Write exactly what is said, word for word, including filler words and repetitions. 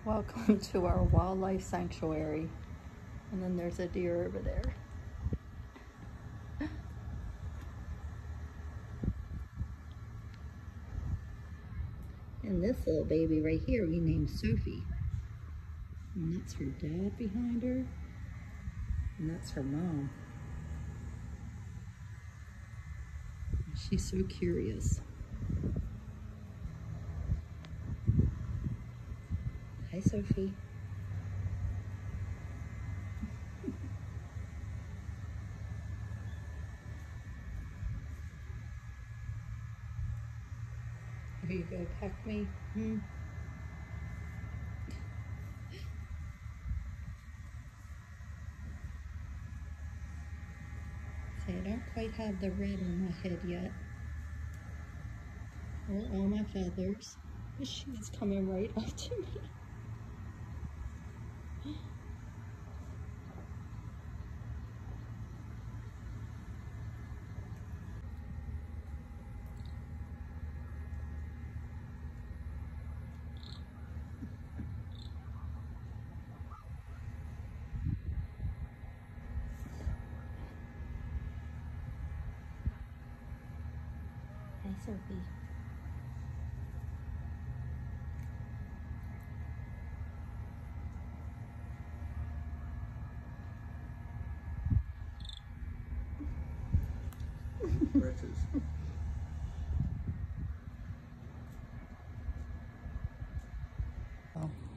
Welcome to our wildlife sanctuary. And then there's a deer over there. And this little baby right here we named Sophie. And that's her dad behind her. And that's her mom. She's so curious. Hi, Sophie. Here you go, peck me. Hmm. See, I don't quite have the red on my head yet. Or all my feathers. But she's coming right up to me. Hi, Sophie. Precious. Oh.